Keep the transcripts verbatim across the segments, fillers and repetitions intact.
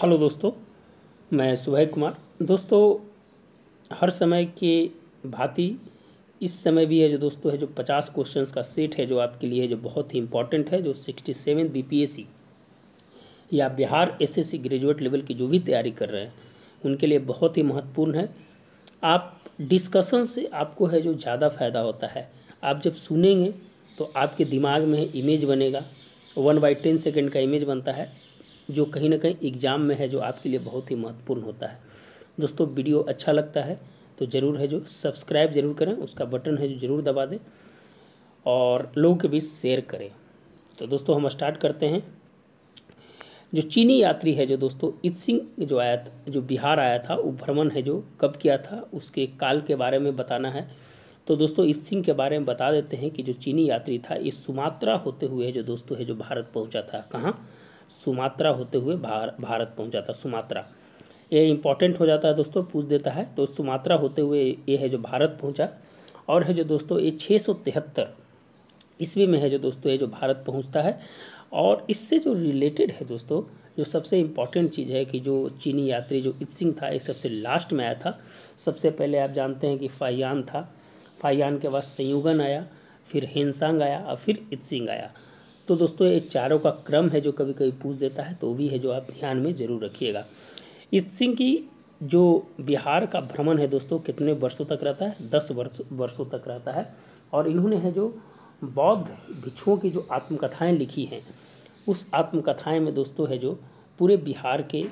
Hello दोस्तों, मैं सुबह कुमार। दोस्तों, हर समय के भांति इस समय भी है जो दोस्तों है जो पचास क्वेश्चंस का सेट है जो आपके लिए है जो बहुत ही इंपॉर्टेंट है, जो sixty seven B P S C या Bihar S S C graduate level की जो भी तैयारी कर रहे हैं उनके लिए बहुत ही महत्वपूर्ण है। आप डिस्कशन से आपको है जो ज़्यादा फ़ायदा होता है। आप जब सुनेंगे तो आपके दिमाग में इमेज बनेगा, वन बाई टेन सेकेंड का इमेज बनता है, जो कहीं ना कहीं एग्ज़ाम में है जो आपके लिए बहुत ही महत्वपूर्ण होता है। दोस्तों, वीडियो अच्छा लगता है तो ज़रूर है जो सब्सक्राइब जरूर करें, उसका बटन है जो ज़रूर दबा दें और लोगों के बीच शेयर करें। तो दोस्तों, हम स्टार्ट करते हैं। जो चीनी यात्री है जो दोस्तों इत्सिंग जो आया था, जो बिहार आया था, वो भ्रमण है जो कब किया था, उसके काल के बारे में बताना है। तो दोस्तों, इत्सिंग के बारे में बता देते हैं कि जो चीनी यात्री था ये सुमात्रा होते हुए जो दोस्तों है जो भारत पहुंचा था। कहाँ? सुमात्रा होते हुए भार, भारत पहुंचा था। सुमात्रा ये इंपॉर्टेंट हो जाता है दोस्तों, पूछ देता है। तो सुमात्रा होते हुए ये है जो भारत पहुंचा और है जो दोस्तों ये छः सौ तिहत्तर ईस्वी में है जो दोस्तों ये जो भारत पहुंचता है। और इससे जो रिलेटेड है दोस्तों, जो सबसे इम्पॉर्टेंट चीज़ है कि जो चीनी यात्री जो इत्सिंग था ये सबसे लास्ट में आया था। सबसे पहले आप जानते हैं कि फाहियान था, फाहियान के बाद संयुगन आया, फिर हेनसांग आया और फिर इत्सिंग आया। तो दोस्तों, ये चारों का क्रम है जो कभी कभी पूछ देता है, तो वो भी है जो आप ध्यान में ज़रूर रखिएगा। इत्सिंग की जो बिहार का भ्रमण है दोस्तों कितने वर्षों तक रहता है? दस वर्ष वर्षों तक रहता है। और इन्होंने है जो बौद्ध भिक्षुओं की जो आत्मकथाएं लिखी हैं, उस आत्मकथाएं में दोस्तों है जो पूरे बिहार के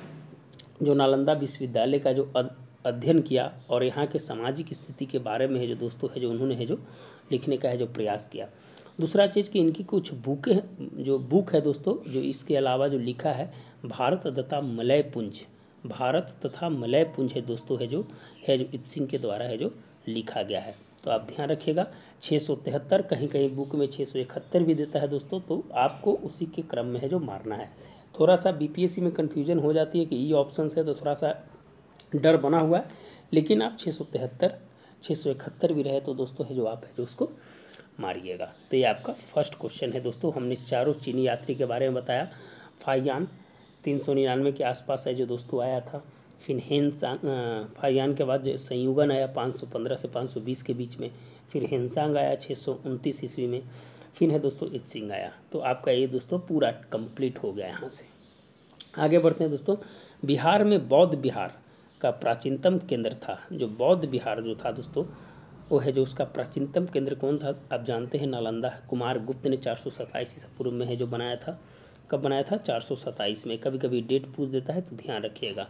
जो नालंदा विश्वविद्यालय का जो अध्ययन किया और यहाँ के सामाजिक स्थिति के बारे में है जो दोस्तों है जो उन्होंने है जो लिखने का है जो प्रयास किया। दूसरा चीज़ कि इनकी कुछ बुकें जो बुक है दोस्तों, जो इसके अलावा जो लिखा है भारत तथा मलय पुंज, भारत तथा मलय पुंज है दोस्तों है जो है जो इत्सिंग के द्वारा है जो लिखा गया है। तो आप ध्यान रखिएगा, छः सौ तिहत्तर, कहीं कहीं बुक में छः सौ इकहत्तर भी देता है दोस्तों, तो आपको उसी के क्रम में है जो मारना है। थोड़ा सा बी पी एस सी में कन्फ्यूजन हो जाती है कि ई ऑप्शन है तो थोड़ा सा डर बना हुआ है, लेकिन आप छः सौ तिहत्तर छः सौ इकहत्तर भी रहे तो दोस्तों है जो आप है जो उसको मारिएगा। तो ये आपका फर्स्ट क्वेश्चन है दोस्तों। हमने चारों चीनी यात्री के बारे में बताया। फाहियान तीन सौ निन्यानवे के आसपास है जो दोस्तों आया था। फिर हेनसांग, फाहियान के बाद जो संयुगन आया पाँच सौ पंद्रह से पाँच सौ बीस के बीच में। फिर हेनसांग आया छः सौ उनतीस ईस्वी में। फिर है दोस्तों इत्सिंग आया। तो आपका ये दोस्तों पूरा कंप्लीट हो गया। यहाँ से आगे बढ़ते हैं दोस्तों। बिहार में बौद्ध बिहार का प्राचीनतम केंद्र था। जो बौद्ध बिहार जो था दोस्तों, वो है जो उसका प्राचीनतम केंद्र कौन था? आप जानते हैं नालंदा। कुमार गुप्त ने चार सौ सत्ताईस ईसा पूर्व में है जो बनाया था। कब बनाया था? चार सौ सत्ताईस में। कभी कभी डेट पूछ देता है तो ध्यान रखिएगा।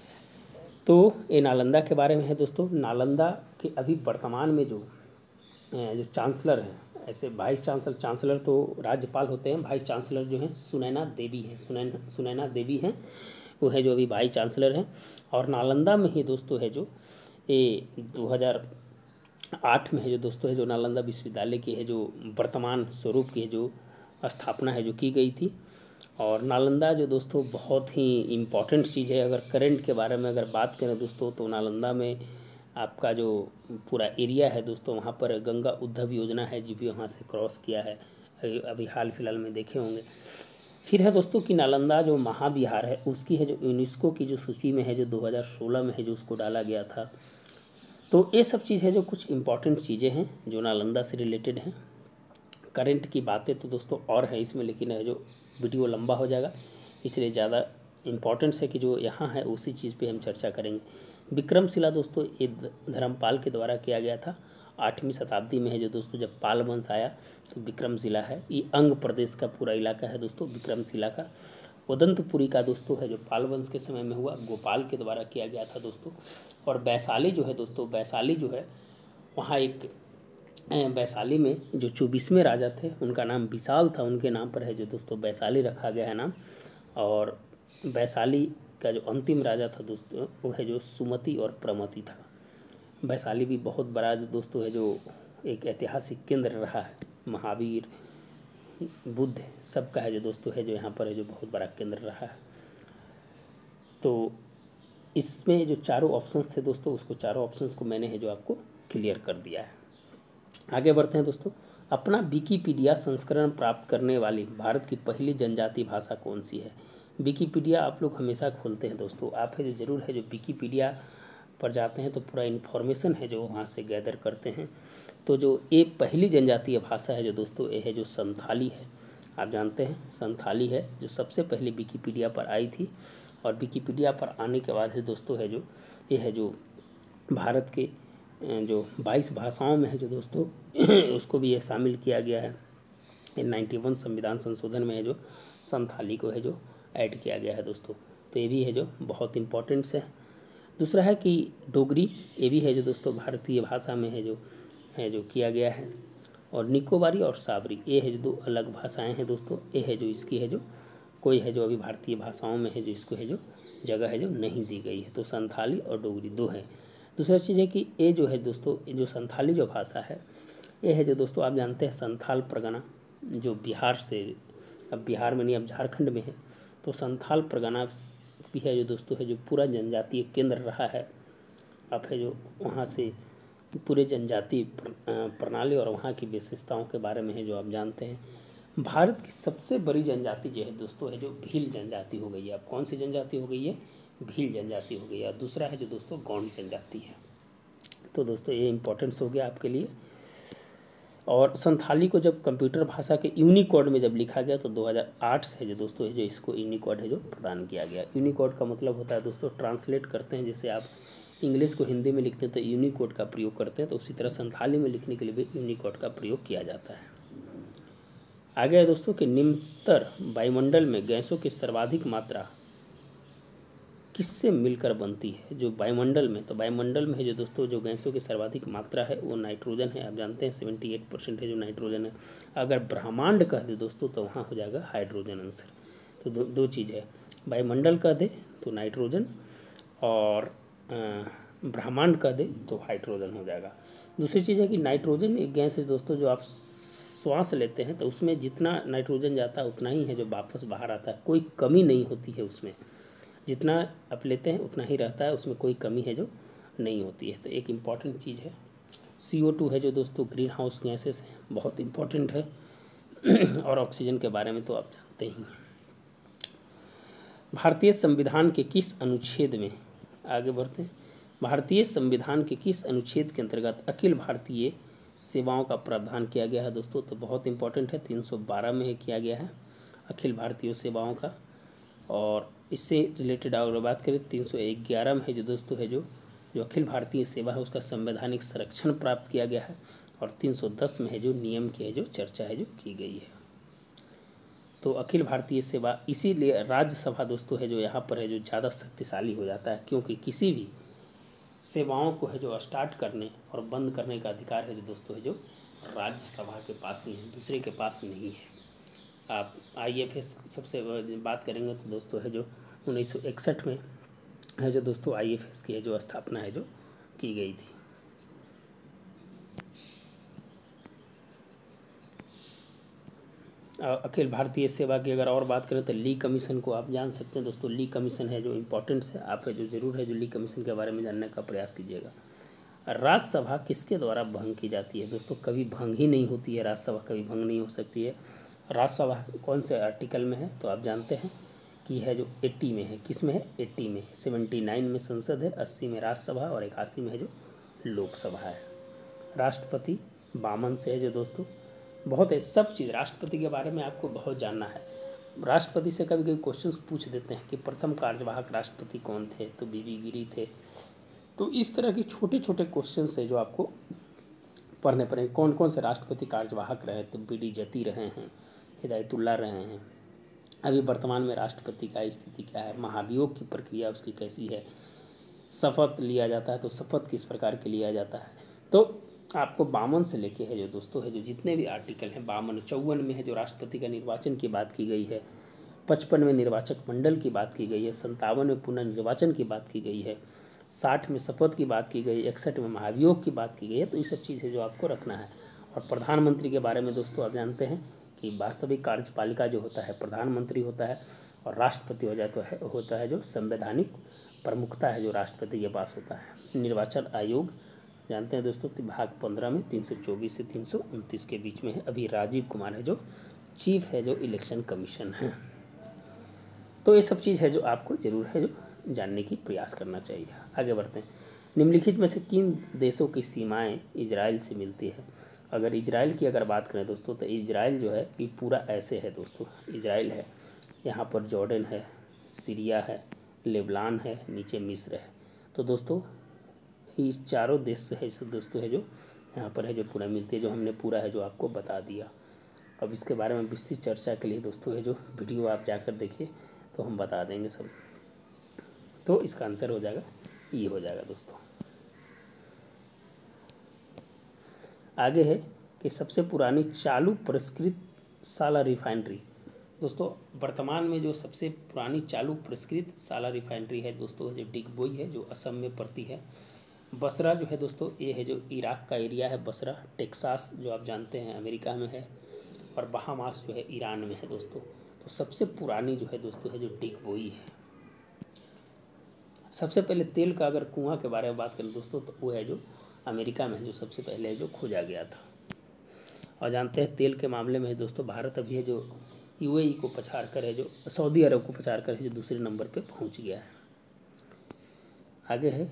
तो ये नालंदा के बारे में है दोस्तों। नालंदा के अभी वर्तमान में जो जो चांसलर हैं, ऐसे वाइस चांसलर चांसलर तो राज्यपाल होते हैं, वाइस चांसलर जो हैं सुनैना देवी हैं। सुनैना सुनैना देवी हैं, वो है जो अभी वाइस चांसलर हैं। और नालंदा में ही दोस्तों है जो ये दो हज़ार आठ में है जो दोस्तों है जो नालंदा विश्वविद्यालय की है जो वर्तमान स्वरूप की है जो स्थापना है जो की गई थी। और नालंदा जो दोस्तों बहुत ही इम्पॉर्टेंट चीज़ है। अगर करंट के बारे में अगर बात करें दोस्तों, तो नालंदा में आपका जो पूरा एरिया है दोस्तों, वहाँ पर गंगा उद्धव योजना है जो भी वहाँ से क्रॉस किया है, अभी हाल फिलहाल में देखे होंगे। फिर है दोस्तों कि नालंदा जो महाविहार है उसकी है जो यूनेस्को की जो सूची में है जो दो हज़ार सोलह में है जो उसको डाला गया था। तो ये सब चीज़ है जो कुछ इम्पॉर्टेंट चीज़ें हैं जो नालंदा से रिलेटेड हैं। करंट की बातें तो दोस्तों और है इसमें, लेकिन है जो वीडियो लंबा हो जाएगा, इसलिए ज़्यादा इम्पॉर्टेंस है कि जो यहाँ है उसी चीज़ पे हम चर्चा करेंगे। विक्रमशिला दोस्तों ये धर्मपाल के द्वारा किया गया था। आठवीं शताब्दी में है जो दोस्तों जब पाल वंश आया तो विक्रमशिला है, ये अंग प्रदेश का पूरा इलाका है दोस्तों विक्रमशिला का। उदंतपुरी का दोस्तों है जो पाल वंश के समय में हुआ, गोपाल के द्वारा किया गया था दोस्तों। और वैशाली जो है दोस्तों, वैशाली जो है वहाँ एक वैशाली में जो चौबीसवें राजा थे उनका नाम विशाल था, उनके नाम पर है जो दोस्तों वैशाली रखा गया है नाम। और वैशाली का जो अंतिम राजा था दोस्तों वो है जो सुमति और प्रमति था। वैशाली भी बहुत बड़ा जो दोस्तों है जो एक ऐतिहासिक केंद्र रहा है। महावीर, बुद्ध सबका है जो दोस्तों है जो यहाँ पर है जो बहुत बड़ा केंद्र रहा है। तो इसमें जो चारों ऑप्शंस थे दोस्तों, उसको चारों ऑप्शंस को मैंने है जो आपको क्लियर कर दिया है। आगे बढ़ते हैं दोस्तों। अपना विकिपीडिया संस्करण प्राप्त करने वाली भारत की पहली जनजातीय भाषा कौन सी है? विकीपीडिया आप लोग हमेशा खोलते हैं दोस्तों, आप है जो ज़रूर है जो विकीपीडिया पर जाते हैं तो पूरा इन्फॉर्मेशन है जो वहाँ से गैदर करते हैं। तो जो ये पहली जनजातीय भाषा है जो दोस्तों ये है जो संथाली है। आप जानते हैं संथाली है जो सबसे पहले विकीपीडिया पर आई थी, और विकीपीडिया पर आने के बाद है दोस्तों है जो ये है जो भारत के जो बाईस भाषाओं में है जो दोस्तों उसको भी ये शामिल किया गया है। नाइन्टी वन संविधान संशोधन में है जो संथाली को है जो ऐड किया गया है दोस्तों। तो ये भी है जो बहुत इम्पोर्टेंट्स है। दूसरा है कि डोगरी, ये भी है जो दोस्तों भारतीय भाषा में है जो है जो किया गया है। और निकोबारी और साबरी ये है जो दो अलग भाषाएं हैं दोस्तों, ये है जो इसकी है जो कोई है जो अभी भारतीय भाषाओं में है जो इसको है जो जगह है जो नहीं दी गई है। तो संथाली और डोगरी दो हैं। दूसरा चीज़ है कि ये जो है दोस्तों ये जो संथाली जो भाषा है ये है जो दोस्तों आप जानते हैं संथाल परगना जो बिहार से, अब बिहार में नहीं अब झारखंड में है, तो संथाल परगना भी है जो दोस्तों है जो पूरा जनजातीय केंद्र रहा है। अब है जो वहाँ से पूरे जनजातीय प्रणाली और वहाँ की विशेषताओं के बारे में है जो आप जानते हैं। भारत की सबसे बड़ी जनजाति जो है दोस्तों है जो भील जनजाति हो गई है। अब कौन सी जनजाति हो गई है? भील जनजाति हो गई है। दूसरा है जो दोस्तों गौंड जनजाति है। तो दोस्तों ये इम्पोर्टेंस हो गया आपके लिए। और संथाली को जब कंप्यूटर भाषा के यूनिकोड में जब लिखा गया तो दो हज़ार आठ से जो दोस्तों है जो इसको यूनिकोड है जो प्रदान किया गया। यूनिकोड का मतलब होता है दोस्तों ट्रांसलेट करते हैं, जैसे आप इंग्लिश को हिंदी में लिखते हैं तो यूनिकोड का प्रयोग करते हैं, तो उसी तरह संथाली में लिखने के लिए भी यूनिकोड का प्रयोग किया जाता है। आगे है दोस्तों कि निम्नतर वायुमंडल में गैसों की सर्वाधिक मात्रा किससे मिलकर बनती है? जो वायुमंडल में, तो वायुमंडल में है जो दोस्तों जो गैसों की सर्वाधिक मात्रा है वो नाइट्रोजन है। आप जानते हैं सेवेंटी एट परसेंट है जो नाइट्रोजन है। अगर ब्रह्मांड कह दे दोस्तों तो वहाँ हो जाएगा हाइड्रोजन आंसर। तो दो दो चीज़ है, वायुमंडल कह दे तो नाइट्रोजन, और ब्रह्मांड कह दे तो हाइड्रोजन हो जाएगा। दूसरी चीज़ है कि नाइट्रोजन एक गैस है दोस्तों जो आप श्वास लेते हैं तो उसमें जितना नाइट्रोजन जाता है उतना ही है जो वापस बाहर आता है, कोई कमी नहीं होती है उसमें, जितना आप लेते हैं उतना ही रहता है, उसमें कोई कमी है जो नहीं होती है। तो एक इम्पॉर्टेंट चीज़ है। सी ओ टू है जो दोस्तों ग्रीन हाउस गैसेस है, बहुत इम्पॉर्टेंट है। और ऑक्सीजन के बारे में तो आप जानते ही हैं। भारतीय संविधान के किस अनुच्छेद में, आगे बढ़ते हैं, भारतीय संविधान के किस अनुच्छेद के अंतर्गत अखिल भारतीय सेवाओं का प्रावधान किया गया है दोस्तों? तो बहुत इंपॉर्टेंट है, तीन सौ बारह में किया गया है अखिल भारतीय सेवाओं का। और इससे रिलेटेड अगर बात करें तीन सौ ग्यारह में है जो दोस्तों है जो जो अखिल भारतीय सेवा है उसका संवैधानिक संरक्षण प्राप्त किया गया है। और तीन सौ दस में है जो नियम की है जो चर्चा है जो की गई है। तो अखिल भारतीय सेवा इसीलिए राज्यसभा दोस्तों है जो यहाँ पर है जो ज़्यादा शक्तिशाली हो जाता है, क्योंकि किसी भी सेवाओं को है जो स्टार्ट करने और बंद करने का अधिकार है जो दोस्तों है जो राज्यसभा के पास ही है, दूसरे के पास नहीं है। आप आई एफ एस सबसे बात करेंगे तो दोस्तों है जो उन्नीस सौ इकसठ में है जो दोस्तों आई एफ एस की है जो स्थापना है जो की गई थी। अखिल भारतीय सेवा की अगर और बात करें तो ली कमीशन को आप जान सकते हैं दोस्तों। ली कमीशन है जो इम्पोर्टेंट्स है, आप है जो ज़रूर है जो ली कमीशन के बारे में जानने का प्रयास कीजिएगा। राज्यसभा किसके द्वारा भंग की जाती है दोस्तों? कभी भंग ही नहीं होती है राज्यसभा, कभी भंग नहीं हो सकती है। राज्यसभा कौन से आर्टिकल में है? तो आप जानते हैं कि है जो अस्सी में है। किस में है? अस्सी में। उन्यासी में संसद है, अस्सी में राज्यसभा और इक्यासी में है जो लोकसभा है। राष्ट्रपति बावन से है जो दोस्तों बहुत है सब चीज़ राष्ट्रपति के बारे में आपको बहुत जानना है। राष्ट्रपति से कभी कभी क्वेश्चंस पूछ देते हैं कि प्रथम कार्यवाहक राष्ट्रपति कौन थे? तो बी वी गिरी थे। तो इस तरह की छोटे छोटे क्वेश्चंस है जो आपको पढ़ने पड़ेंगे। कौन कौन से राष्ट्रपति कार्यवाहक रहे? तो बी डी जती रहे हैं, हिदायतुल्लाह रहे हैं। अभी वर्तमान में राष्ट्रपति का स्थिति क्या है? महाभियोग की प्रक्रिया उसकी कैसी है? शपथ लिया जाता है तो शपथ किस प्रकार के लिया जाता है? तो आपको बावन से लेके है जो दोस्तों है जो जितने भी आर्टिकल हैं, बावन चौवन में है जो राष्ट्रपति का निर्वाचन की बात की गई है, पचपन में निर्वाचक मंडल की बात की गई है, संतावन में पुनर्निर्वाचन की बात की गई है, साठ में शपथ की बात की गई, इकसठ में महाभियोग की बात की गई है। तो ये सब चीज़ें जो आपको रखना है। और प्रधानमंत्री के बारे में दोस्तों आप जानते हैं कि वास्तविक कार्यपालिका जो होता है प्रधानमंत्री होता है, और राष्ट्रपति हो जाए तो है होता है जो संवैधानिक प्रमुखता है जो राष्ट्रपति के पास होता है। निर्वाचन आयोग जानते हैं दोस्तों भाग पंद्रह में तीन सौ चौबीस से तीन सौ उनतीस के बीच में है। अभी राजीव कुमार है जो चीफ है जो इलेक्शन कमीशन है। तो ये सब चीज़ है जो आपको ज़रूर है जो जानने की प्रयास करना चाहिए। आगे बढ़ते हैं। निम्नलिखित में से किन देशों की सीमाएं इजराइल से मिलती है? अगर इजराइल की अगर बात करें दोस्तों तो इजराइल जो है ये पूरा ऐसे है दोस्तों। इजराइल है, यहाँ पर जॉर्डन है, सीरिया है, लेबनान है, नीचे मिस्र है। तो दोस्तों इस चारों देश से है दोस्तों है जो यहाँ पर है जो पूरा मिलती है, जो हमने पूरा है जो आपको बता दिया। अब इसके बारे में विस्तृत चर्चा के लिए दोस्तों है जो वीडियो आप जाकर देखिए तो हम बता देंगे सब। तो इसका आंसर हो जाएगा ये हो जाएगा दोस्तों। आगे है कि सबसे पुरानी चालू परिष्कृत साला रिफाइनरी। दोस्तों वर्तमान में जो सबसे पुरानी चालू परिष्कृत साला रिफाइनरी है दोस्तों जो डिगबोई है, जो असम में पड़ती है। बसरा जो है दोस्तों ये है जो इराक का एरिया है। बसरा टेक्सास जो आप जानते हैं अमेरिका में है, और बहामास जो है ईरान में है दोस्तों। तो सबसे पुरानी जो है दोस्तों है जो डिगबोई है। सबसे पहले तेल का अगर कुआं के बारे में बात करें दोस्तों तो वो है जो अमेरिका में है जो सबसे पहले है जो खोजा गया था। और जानते हैं तेल के मामले में है दोस्तों भारत अभी है जो यूएई को पछाड़ कर है जो सऊदी अरब को पछाड़ कर है जो दूसरे नंबर पे पहुंच गया है। आगे है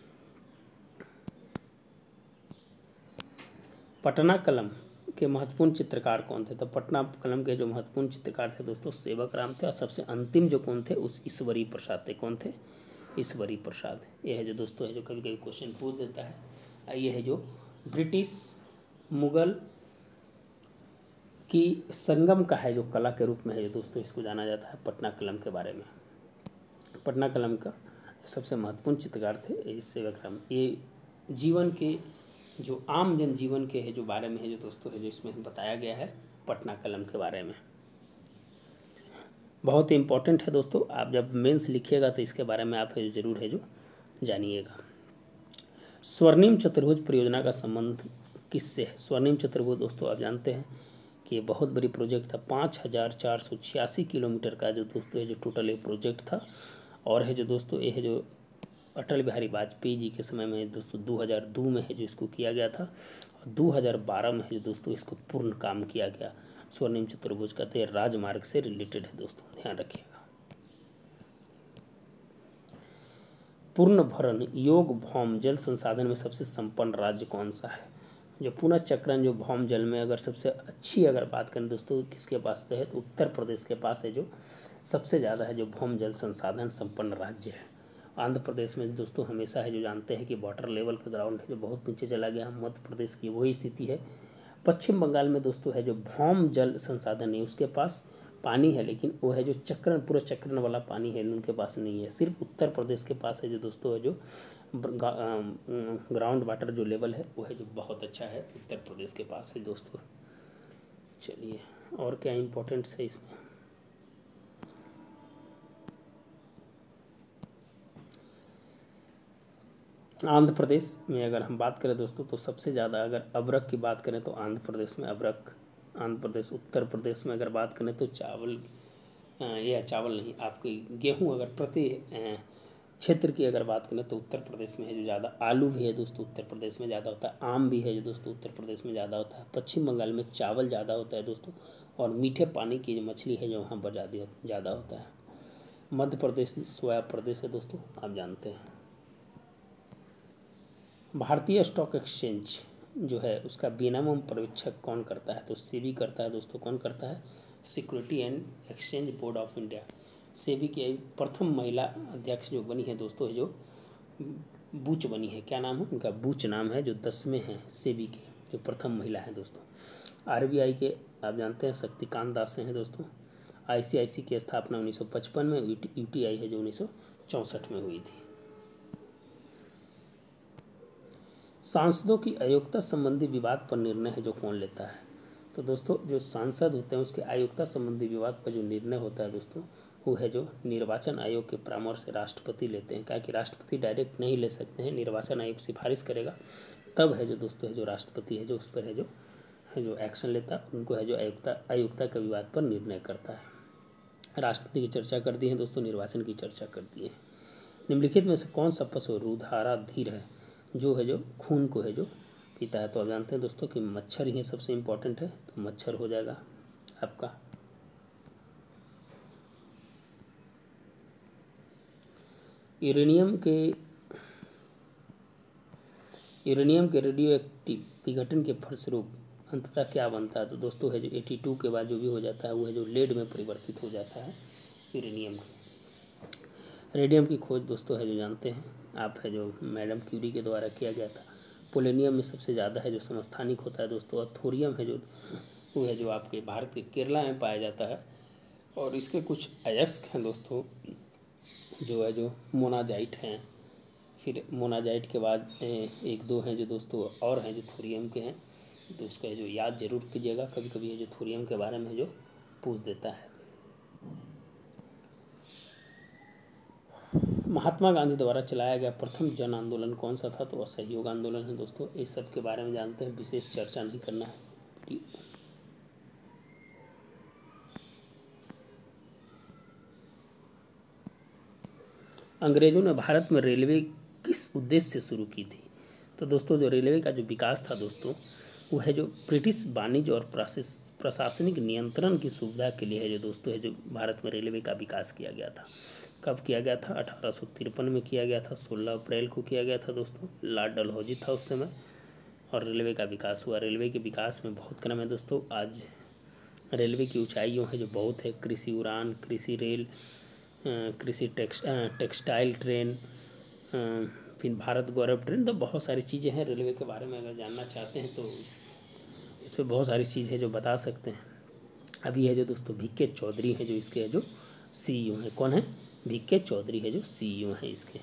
पटना कलम के महत्वपूर्ण चित्रकार कौन थे? तो पटना कलम के जो महत्वपूर्ण चित्रकार थे दोस्तों सेवक राम थे, और सबसे अंतिम जो कौन थे उस ईश्वरी प्रसाद थे। कौन थे? ईश्वरी प्रसाद। ये है जो दोस्तों है जो कभी कभी क्वेश्चन पूछ देता है। ये है जो ब्रिटिश मुगल की संगम का है जो कला के रूप में है जो दोस्तों इसको जाना जाता है पटना कलम के बारे में। पटना कलम का सबसे महत्वपूर्ण चित्रकार थे इस सेवक राम। ये जीवन के जो आम जन जीवन के है जो बारे में है जो दोस्तों है जो इसमें बताया गया है पटना कलम के बारे में। बहुत ही इम्पोर्टेंट है दोस्तों, आप जब मेंस लिखिएगा तो इसके बारे में आप है ज़रूर है जो जानिएगा। स्वर्णिम चतुर्भुज परियोजना का संबंध किससे है? स्वर्णिम चतुर्भुज दोस्तों आप जानते हैं कि ये बहुत बड़ी प्रोजेक्ट था। पाँच हज़ार चार सौ छियासी किलोमीटर का जो दोस्तों है जो टोटल एक प्रोजेक्ट था। और है जो दोस्तों ये है जो अटल बिहारी वाजपेयी जी के समय में दोस्तों दो हज़ार दो में है जो इसको किया गया था, और दो हज़ार बारह में है जो दोस्तों इसको पूर्ण काम किया गया। स्वर्णिम चतुर्भुज का तो राजमार्ग से रिलेटेड है दोस्तों, ध्यान रखिएगा। पूर्ण भरण योग भौम जल संसाधन में सबसे संपन्न राज्य कौन सा है? जो पुनः चक्रण जो भौम जल में अगर सबसे अच्छी अगर बात करें दोस्तों किसके पास है तो उत्तर प्रदेश के पास है जो सबसे ज़्यादा है जो भौम जल संसाधन संपन्न राज्य है। आंध्र प्रदेश में दोस्तों हमेशा है जो जानते हैं कि वाटर लेवल का ग्राउंड है जो बहुत नीचे चला गया। मध्य प्रदेश की वही स्थिति है। पश्चिम बंगाल में दोस्तों है जो भौम जल संसाधन नहीं, उसके पास पानी है लेकिन वो है जो चक्रण पूरा चक्रण वाला पानी है उनके पास नहीं है। सिर्फ उत्तर प्रदेश के पास है जो दोस्तों है जो ग्राउंड वाटर जो लेवल है वो है जो बहुत अच्छा है उत्तर प्रदेश के पास है दोस्तों। चलिए और क्या इम्पोर्टेंट्स है इसमें? आंध्र प्रदेश में अगर हम बात करें दोस्तों तो सबसे ज़्यादा अगर अबरक की बात करें तो आंध्र प्रदेश में अबरक। आंध्र प्रदेश उत्तर प्रदेश में अगर बात करें तो चावल या चावल नहीं आपकी गेहूं अगर प्रति क्षेत्र की अगर बात करें तो उत्तर प्रदेश में है जो ज़्यादा। आलू भी है दोस्तों उत्तर प्रदेश में ज़्यादा होता है। आम भी है जो दोस्तों उत्तर प्रदेश में ज़्यादा होता है। पश्चिम बंगाल में चावल ज़्यादा होता है दोस्तों, और मीठे पानी की जो मछली है जो वहाँ पर ज़्यादा ज़्यादा होता है। मध्य प्रदेश सोया प्रदेश है दोस्तों आप जानते हैं। भारतीय स्टॉक एक्सचेंज जो है उसका विनियमन पर्यवेक्षक कौन करता है? तो सेबी करता है दोस्तों। कौन करता है? Security and exchange board of India. SEBI की प्रथम महिला अध्यक्ष जो बनी है दोस्तों है जो बूच बनी है। क्या नाम है उनका? बूच नाम है, जो दसवें हैं सेबी के जो प्रथम महिला है दोस्तों। आरबीआई के आप जानते हैं शक्तिकांत दास हैं दोस्तों। आईसीआईसी की स्थापना उन्नीस सौ पचपन में, यूटीआई है जो उन्नीस सौ चौंसठ में हुई थी। सांसदों की अयोग्यता संबंधी विवाद पर निर्णय है जो कौन लेता है? तो दोस्तों जो सांसद होते हैं उसके अयोग्यता संबंधी विवाद पर जो निर्णय होता है दोस्तों वो है जो निर्वाचन आयोग के परामर्श से राष्ट्रपति लेते हैं। क्या कि राष्ट्रपति डायरेक्ट नहीं ले सकते हैं, निर्वाचन आयोग सिफारिश करेगा तब है जो दोस्तों है जो राष्ट्रपति है जो उस पर है जो है जो एक्शन लेता है, उनको है जो अयोग्यता अयोग्यता के विवाद पर निर्णय करता है। राष्ट्रपति की चर्चा कर दी है दोस्तों, निर्वाचन की चर्चा कर दी है। निम्नलिखित में से कौन सा पशु रुधिराधीर है जो है जो खून को है जो पीता है? तो आप जानते हैं दोस्तों कि मच्छर ही सबसे इम्पोर्टेंट है, तो मच्छर हो जाएगा आपका। यूरेनियम के यूरेनियम के रेडियो एक्टिव विघटन के फलस्वरूप अंततः क्या बनता है? तो दोस्तों है जो बयासी के बाद जो भी हो जाता है वो है जो लेड में परिवर्तित हो जाता है यूरेनियम। रेडियम की खोज दोस्तों है जो जानते हैं आप है जो मैडम क्यूरी के द्वारा किया गया था। पोलेनियम में सबसे ज़्यादा है जो समस्थानिक होता है दोस्तों। और थोरियम है जो वो है जो आपके भारत के केरला में पाया जाता है। और इसके कुछ अयस्क हैं दोस्तों जो है जो मोनाजाइट हैं। फिर मोनाजाइट के बाद एक दो हैं जो दोस्तों और हैं जो थोरियम के हैं, तो उसको है जो याद जरूर कीजिएगा, कभी कभी है जो थोरियम के बारे में जो पूछ देता है। महात्मा गांधी द्वारा चलाया गया प्रथम जन आंदोलन कौन सा था? तो असहयोग आंदोलन है दोस्तों। इस सब के बारे में जानते हैं, विशेष चर्चा नहीं करना है। अंग्रेजों ने भारत में रेलवे किस उद्देश्य से शुरू की थी? तो दोस्तों जो रेलवे का जो विकास था दोस्तों वो है जो ब्रिटिश वाणिज्य और प्रशासनिक नियंत्रण की सुविधा के लिए है जो दोस्तों है जो भारत में रेलवे का विकास किया गया था। कब किया गया था? अठारह सौ तिरपन में किया गया था। सोलह अप्रैल को किया गया था दोस्तों। लॉर्ड डलहौजी था उस समय और रेलवे का विकास हुआ। रेलवे के विकास में बहुत क्रम है दोस्तों। आज रेलवे की ऊंचाइयों है जो बहुत है, कृषि उड़ान, कृषि रेल, कृषि टेक्स टेक्सटाइल ट्रेन, फिर भारत गौरव ट्रेन, तो बहुत सारी चीज़ें हैं रेलवे के बारे में। अगर जानना चाहते हैं तो इस इस पर बहुत सारी चीज़ है जो बता सकते हैं। अभी है जो दोस्तों वी के चौधरी है जो इसके है जो सीईओ हैं। कौन है? वी के चौधरी है जो सीईओ हैं इसके।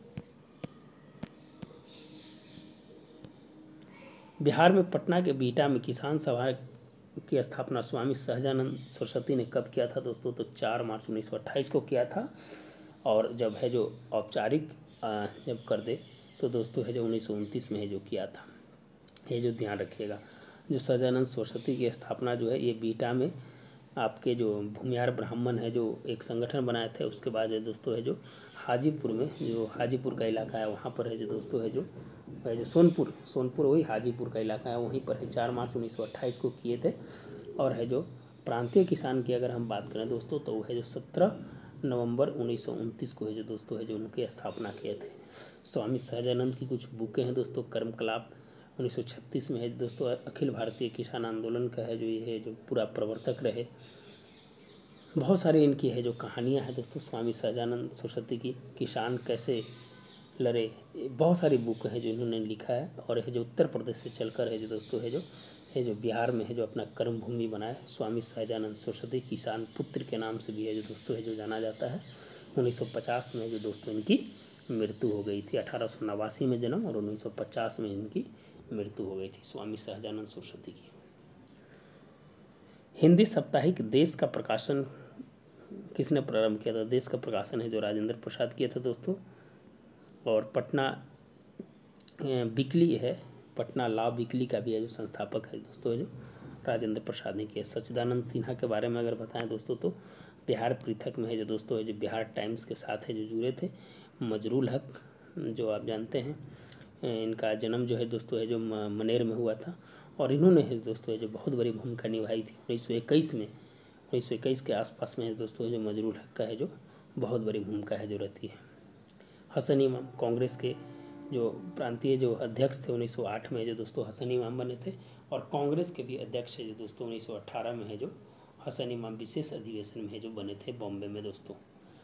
बिहार में पटना के बिहटा में किसान सभा की स्थापना स्वामी सहजानंद सरस्वती ने कब किया था दोस्तों? तो चार मार्च उन्नीस सौ अट्ठाईस को किया था। और जब है जो औपचारिक जब कर दे तो दोस्तों है जो उन्नीस सौ उनतीस में है जो किया था। ये जो ध्यान रखिएगा, जो सहजानंद सरस्वती की स्थापना जो है ये बिहटा में आपके जो भूमिहार ब्राह्मण है जो एक संगठन बनाए थे, उसके बाद जो दोस्तों है जो हाजीपुर में, जो हाजीपुर का इलाका है वहाँ पर है जो दोस्तों है जो है जो सोनपुर सोनपुर वही हाजीपुर का इलाका है, वहीं पर है चार मार्च उन्नीस सौ अट्ठाईस को किए थे। और है जो प्रांतीय किसान की अगर हम बात करें दोस्तों तो वो है जो सत्रह नवंबर उन्नीस सौ उनतीस को है जो दोस्तों है जो उनकी स्थापना किए थे। स्वामी सहजानंद की कुछ बुकें हैं दोस्तों। कर्मकलाप उन्नीस सौ छत्तीस में है दोस्तों। अखिल भारतीय किसान आंदोलन का है जो ये है जो पूरा प्रवर्तक रहे। बहुत सारी इनकी है जो कहानियाँ हैं दोस्तों स्वामी सहजानंद सरस्वती की। किसान कैसे लड़े, बहुत सारी बुक है जो इन्होंने लिखा है। और है जो उत्तर प्रदेश से चलकर है जो दोस्तों है जो है जो बिहार में है जो अपना कर्म भूमि बनाए। स्वामी सहजानंद सरस्वती किसान पुत्र के नाम से भी है जो दोस्तों है जो जाना जाता है। उन्नीस सौ पचास में जो दोस्तों इनकी मृत्यु हो गई थी। अठारह सौ नवासी में जन्म और उन्नीस सौ पचास में इनकी मृत्यु हो गई थी स्वामी सहजानंद सरस्वती की। हिंदी साप्ताहिक देश का प्रकाशन किसने प्रारंभ किया था? देश का प्रकाशन है जो राजेंद्र प्रसाद किए थे दोस्तों। और पटना वीकली है, पटना लॉ वीकली का भी है जो संस्थापक है दोस्तों जो राजेंद्र प्रसाद ने किया। सच्चिदानंद सिन्हा के बारे में अगर बताएं दोस्तों तो बिहार पृथक में है जो दोस्तों है जो बिहार टाइम्स के साथ है जो जुड़े थे। मजरूल हक जो आप जानते हैं, इनका जन्म जो है दोस्तों है जो मनेर में हुआ था। और इन्होंने है दोस्तों है जो बहुत बड़ी भूमिका निभाई थी उन्नीस सौ इक्कीस में उन्नीस सौ इक्कीस के आसपास में है दोस्तों जो मजरूल हक का है जो बहुत बड़ी भूमिका है जो रहती है। हसन इमाम कांग्रेस के जो प्रांतीय जो अध्यक्ष थे उन्नीस सौ आठ में जो दोस्तों हसन इमाम बने थे। और कांग्रेस के भी अध्यक्ष है जो दोस्तों उन्नीस सौ अठारह में है जो हसन इमाम विशेष अधिवेशन में है जो बने थे बॉम्बे में दोस्तों।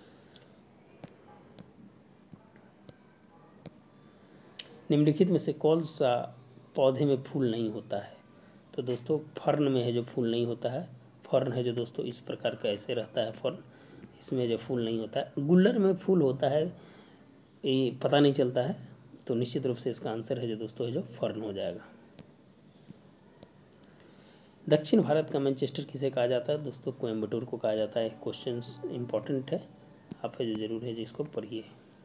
निम्नलिखित में से कौन सा पौधे में फूल नहीं होता है? तो दोस्तों फर्न में है जो फूल नहीं होता है। फर्न है जो दोस्तों इस प्रकार का ऐसे रहता है फर्न, इसमें जो फूल नहीं होता है। गुल्लर में फूल होता है, ये पता नहीं चलता है। तो निश्चित रूप से इसका आंसर है जो दोस्तों है जो फर्न हो जाएगा। दक्षिण भारत का मैनचेस्टर किसे कहा जाता है? दोस्तों कोयम्बटूर को कहा जाता है। क्वेश्चंस इंपॉर्टेंट है, आप है जो जरूर है जिसको पढ़िए।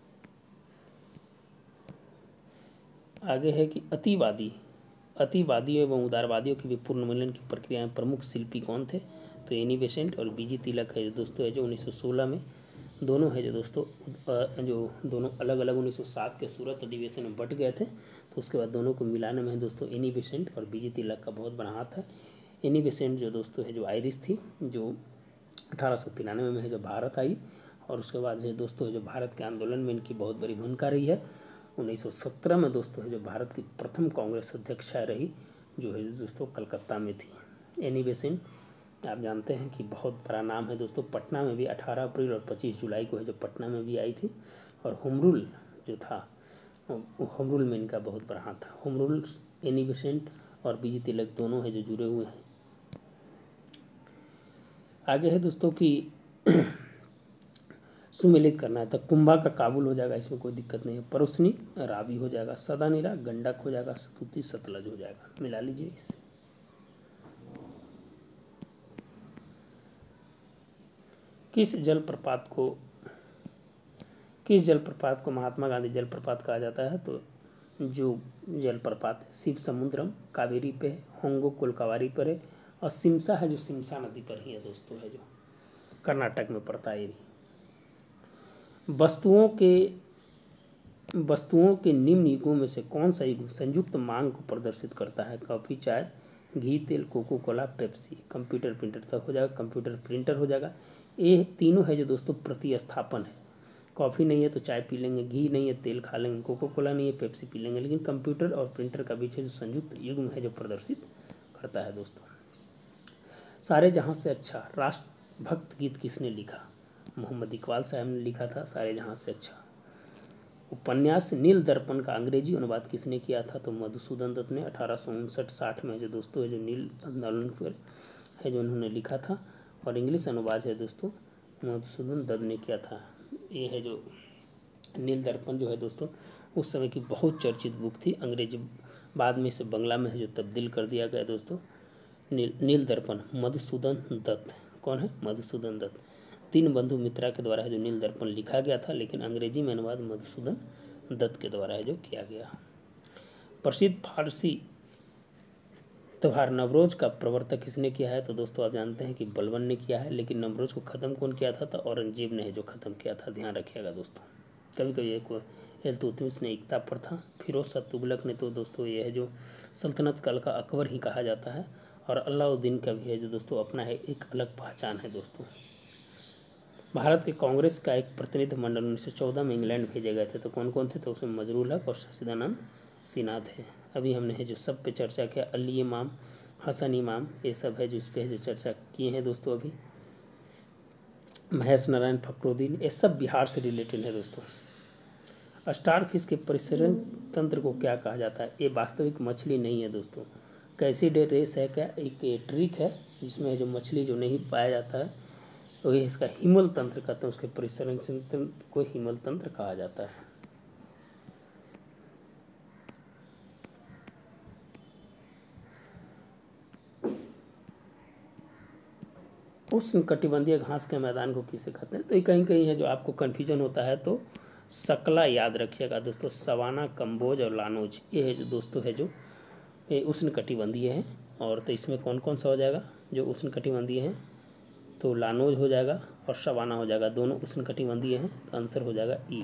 आगे है कि अतिवादी अतिवादियों एवं उदारवादियों के भी पुनर्मिलन की प्रक्रिया में प्रमुख शिल्पी कौन थे? तो एनी बेसेंट और बीजी तिलक है जो दोस्तों है जो उन्नीस सौ सोलह में दोनों है जो दोस्तों जो दोनों अलग अलग उन्नीस सौ सात के सूरत अधिवेशन में बट गए थे। तो उसके बाद दोनों को मिलाने में दोस्तों एनी बेसेंट और बीजी तिलक का बहुत बड़ा हाथ है। एनी बेसेंट जो दोस्तों है जो आयरिश थी, जो अठारह सौ तिरानवे में है जो भारत आई। और उसके बाद जो दोस्तों जो भारत के आंदोलन में इनकी बहुत बड़ी भूमिका रही है। उन्नीस सौ सत्रह में दोस्तों है जो भारत की प्रथम कांग्रेस अध्यक्षा रही, जो है दोस्तों कलकत्ता में थी। एनी बेसेंट आप जानते हैं कि बहुत बड़ा नाम है दोस्तों। पटना में भी अठारह अप्रैल और पच्चीस जुलाई को है जो पटना में भी आई थी। और होम रूल जो था, होम रूल में इनका बहुत बड़ा हाथ था। होम रूल एनी बेसेंट और बीजी तिलक दोनों है जो जुड़े हुए हैं। आगे है दोस्तों कि सुमेलित करना है तो कुंभा का काबुल हो जाएगा, इसमें कोई दिक्कत नहीं है। परोसनी रावी हो जाएगा। सदानीरा गंडक हो जाएगा। सतुती सतलज हो जाएगा। मिला लीजिए इससे। किस जलप्रपात को किस जलप्रपात को महात्मा गांधी जलप्रपात कहा जाता है? तो जो जलप्रपात है शिव समुद्रम कावेरी पे है, होंगो कोलकावारी पर है, और सिमसा है जो सिमसा नदी पर ही है दोस्तों, है जो कर्नाटक में पड़ता है। ये भी वस्तुओं के वस्तुओं के निम्न युगों में से कौन सा युग संयुक्त मांग को प्रदर्शित करता है? कॉफ़ी, चाय, घी, तेल, cocoa cola, Pepsi. Computer printer तक हो जाएगा। कंप्यूटर प्रिंटर हो जाएगा। ये तीनों है जो दोस्तों प्रतिस्थापन है। कॉफ़ी नहीं है तो चाय पी लेंगे, घी नहीं है तेल खा लेंगे, कोको कोला नहीं है पेप्सी पी लेंगे। लेकिन कंप्यूटर और प्रिंटर का बीच है जो संयुक्त युग्म है जो प्रदर्शित करता है दोस्तों। सारे जहाँ से अच्छा राष्ट्रभक्त गीत किसने लिखा? मोहम्मद इकबाल साहब ने लिखा था सारे जहाँ से अच्छा। उपन्यास नील दर्पण का अंग्रेजी अनुवाद किसने किया था? तो मधुसूदन दत्त ने अठारह सौ उनसठ साठ में जो दोस्तों है जो नील आंदोलन पर है जो उन्होंने लिखा था। और इंग्लिश अनुवाद है दोस्तों मधुसूदन दत्त ने किया था। ये है जो नील दर्पण जो है दोस्तों उस समय की बहुत चर्चित बुक थी। अंग्रेजी बाद में इसे बंगला में है जो तब्दील कर दिया गया दोस्तों। नील नील दर्पण मधुसूदन दत्त कौन है? मधुसूदन दत्त। तीन बंधु मित्रा के द्वारा है जो नील दर्पण लिखा गया था, लेकिन अंग्रेजी में अनुवाद मधुसूदन दत्त के द्वारा है जो किया गया। प्रसिद्ध फारसी त्यौहार नवरोज का प्रवर्तक किसने किया है? तो दोस्तों आप जानते हैं कि बलबन ने किया है, लेकिन नवरोज को ख़त्म कौन किया था? तो औरंगजेब ने है जो ख़त्म किया था। ध्यान रखिएगा दोस्तों। कभी कभी एक इल्तुतमिश ने एकता प्रथा, फिरोज शाह तुगलक ने तो दोस्तों ये है जो सल्तनत काल का अकबर ही कहा जाता है। और अलाउद्दीन का भी है जो दोस्तों अपना है एक अलग पहचान है दोस्तों। भारत के कांग्रेस का एक प्रतिनिधि मंडल उन्नीस सौ चौदह में इंग्लैंड भेजे गए थे, तो कौन कौन थे? तो उसमें मजरूल हक और सचिदानंद सिन्हा थे। अभी हमने है जो सब पे चर्चा किया, अली इमाम, हसन इमाम, ये सब है जो इस पे है जो चर्चा किए हैं दोस्तों। अभी महेश नारायण फखरुद्दीन, ये सब बिहार से रिलेटेड है दोस्तों। स्टार फिश के परिसरण तंत्र को क्या कहा जाता है? ये वास्तविक मछली नहीं है दोस्तों। कैसिडे रेस है क्या? एक ट्रिक है जिसमें जो मछली जो नहीं पाया जाता है वही तो इसका हिमल तंत्र कहते हैं। उसके परिसरण तंत्र को हिमल तंत्र कहा जाता है। उष्णकटिबंधीय घास के मैदान को किसे कहते हैं? तो ये कहीं कहीं है जो आपको कन्फ्यूजन होता है तो सकला याद रखिएगा दोस्तों। सवाना, कम्बोज और लानोज ये है जो दोस्तों है जो ये उष्णकटिबंधीय है। और तो इसमें कौन कौन सा हो जाएगा जो उष्णकटिबंधीय है? तो लानोज हो जाएगा और सवाना हो जाएगा, दोनों उष्णकटिबंधीय हैं। तो आंसर हो जाएगा ई।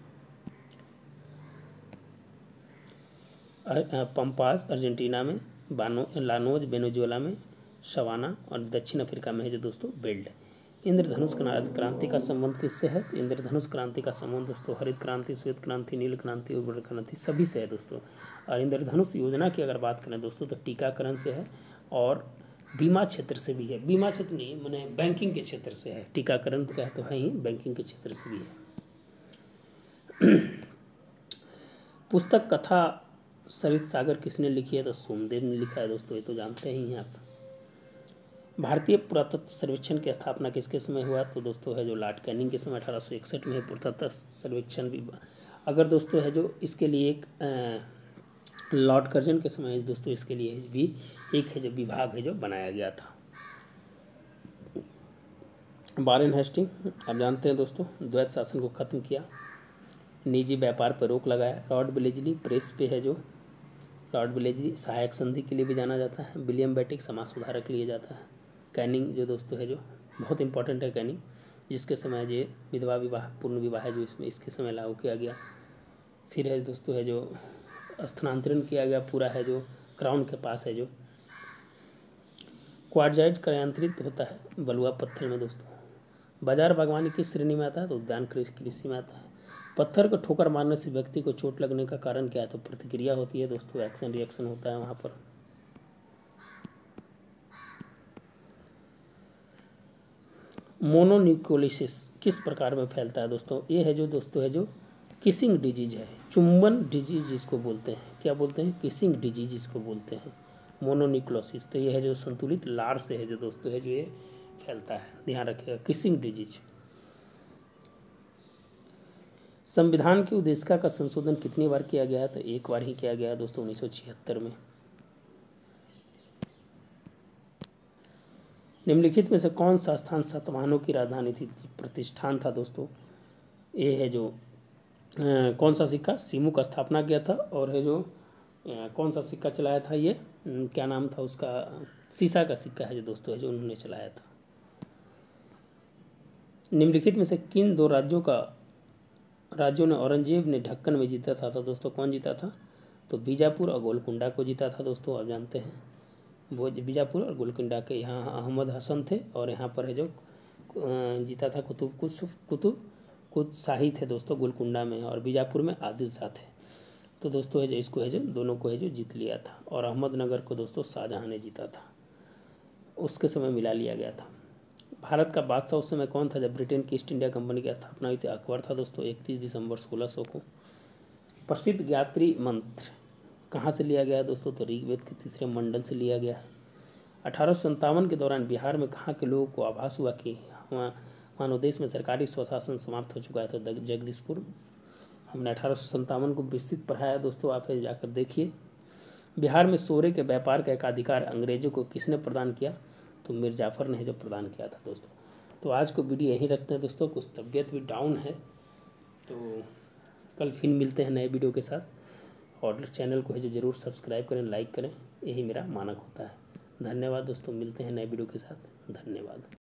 पंपास अर्जेंटीना में, बानो लानोज वेनेजुएला में, सवाना और दक्षिण अफ्रीका में है जो दोस्तों बेल्ट। इंद्रधनुष क्रांति का संबंध किससे है? तो इंद्रधनुष क्रांति का संबंध दोस्तों हरित क्रांति, श्वेत क्रांति, नील क्रांति, उर्वर क्रांति सभी से है दोस्तों। और इंद्रधनुष योजना की अगर बात करें दोस्तों तो टीकाकरण से है और बीमा क्षेत्र से भी है। बीमा क्षेत्र नहीं मैंने बैंकिंग के क्षेत्र से है। टीकाकरण का तो है ही, बैंकिंग के क्षेत्र से भी है। पुस्तक कथा सरित सागर किसने लिखी है? तो सोमदेव ने लिखा है दोस्तों, ये तो जानते ही हैं आप। भारतीय पुरातत्व सर्वेक्षण की स्थापना किसके समय हुआ? तो दोस्तों है जो लॉर्ड कैनिंग के समय अठारह सौ इकसठ में पुरातत्व सर्वेक्षण भी। अगर दोस्तों है जो इसके लिए एक लॉर्ड कर्जन के समय दोस्तों इसके लिए भी एक है जो विभाग है जो बनाया गया था। वारेन हेस्टिंग आप जानते हैं दोस्तों द्वैत शासन को खत्म किया, निजी व्यापार पर रोक लगाया। लॉर्ड ब्लेजली प्रेस पे है जो लॉर्ड ब्लेजली सहायक संधि के लिए भी जाना जाता है। विलियम बेटिक समाज सुधारक के लिए जाता है। कैनिंग जो दोस्तों है जो बहुत इंपॉर्टेंट है, कैनिंग जिसके समय जो विधवा विवाह पूर्ण विवाह है जो इसमें इसके समय लागू किया गया। फिर है दोस्तों है जो स्थानांतरण किया गया पूरा है जो क्राउन के पास है जो क्वार्जाइट क्रायांतरित होता है बलुआ पत्थर में दोस्तों। बाजार बागवानी किस श्रेणी में आता है? तो उद्यान कृषि में आता है। पत्थर को ठोकर मारने से व्यक्ति को चोट लगने का कारण क्या है? तो प्रतिक्रिया होती है दोस्तों, एक्शन रिएक्शन होता है वहाँ पर। मोनोन्यूक्लियोसिस किस प्रकार में फैलता है दोस्तों? ये है जो दोस्तों है जो किसिंग डिजीज है, चुंबन डिजीज जिसको बोलते हैं। क्या बोलते हैं? किसिंग डिजीज जिसको बोलते हैं, मोनोन्यूक्लियोसिस। तो ये है जो संतुलित लार से है जो दोस्तों है जो ये फैलता है, ध्यान रखिएगा, किसिंग डिजीज। संविधान की उद्देशिका का संशोधन कितनी बार किया गया है? तो एक बार ही किया गया है दोस्तों, उन्नीस सौ छिहत्तर में। निम्नलिखित में से कौन सा स्थान सातवाहनों की राजधानी थी? प्रतिष्ठान था दोस्तों। ये है जो आ, कौन सा सिक्का? सीमू का स्थापना किया था। और है जो आ, कौन सा सिक्का चलाया था? ये क्या नाम था उसका? सीसा का सिक्का है जो दोस्तों है जो उन्होंने चलाया था। निम्नलिखित में से किन दो राज्यों का राज्यों ने औरंगजेब ने ढक्कन में जीता था? तो दोस्तों कौन जीता था? तो बीजापुर और गोलकुंडा को जीता था दोस्तों, आप जानते हैं। वो बीजापुर और गोलकुंडा के यहाँ अहमद हसन थे, और यहाँ पर है जो जीता था कुतुब कुछ कुतुब कुछ शाही थे दोस्तों गोलकुंडा में, और बीजापुर में आदिल शाह थे। तो दोस्तों है जो इसको है जो दोनों को है जो जीत लिया था। और अहमदनगर को दोस्तों शाहजहाँ ने जीता था, उसके समय मिला लिया गया था। भारत का बादशाह उस समय कौन था जब ब्रिटेन की ईस्ट इंडिया कंपनी की स्थापना हुई थी? अकबर था दोस्तों, इकतीस दिसंबर सोलह सौ को। प्रसिद्ध गायत्री मंत्र कहाँ से लिया गया है दोस्तों? तो ऋग्वेद के तीसरे मंडल से लिया गया है। अठारह सौ संतावन के दौरान बिहार में कहाँ के लोगों को आभास हुआ कि मानव देश में सरकारी स्वशासन समाप्त हो चुका है? तो जगदीशपुर। हमने अठारह सौ संतावन को विस्तृत पढ़ाया दोस्तों, आप जाकर देखिए। बिहार में सोरे के व्यापार का एकाधिकार अंग्रेजों को किसने प्रदान किया? तो मीर जाफर ने जो प्रदान किया था दोस्तों। तो आज को वीडियो यहीं रखते हैं दोस्तों, कुछ तबीयत भी डाउन है, तो कल फिर मिलते हैं नए वीडियो के साथ। और चैनल को है जो ज़रूर सब्सक्राइब करें, लाइक करें, यही मेरा मानक होता है। धन्यवाद दोस्तों, मिलते हैं नए वीडियो के साथ। धन्यवाद।